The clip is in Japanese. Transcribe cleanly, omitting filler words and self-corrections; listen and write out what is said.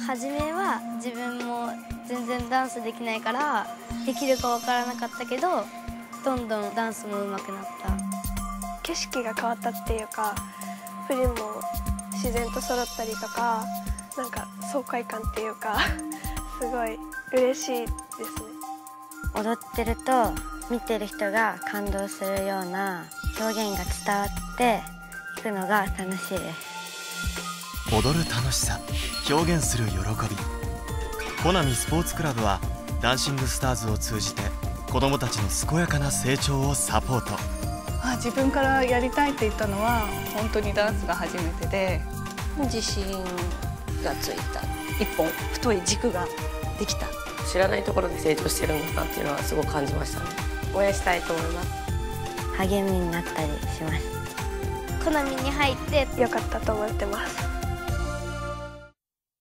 初めは自分も全然ダンスできないからできるかわからなかったけど、どんどんダンスも上手くなった。 景色が変わったっていうか、振りも自然と揃ったりとか、なんか爽快感っていうかすごい嬉しいですね。 踊ってると見てる人が感動するような表現が伝わっていくのが楽しいです。 踊る楽しさ、表現する喜び。コナミスポーツクラブはダンシングスターズを通じて子どもたちの健やかな成長をサポート。 自分からやりたいって言ったのは本当にダンスが初めてで、 自信がついた、一本太い軸ができた。 知らないところで成長してるんだなっていうのはすごく感じましたね。応援したいと思います。 励みになったりします。コナミに入ってよかったと思ってます。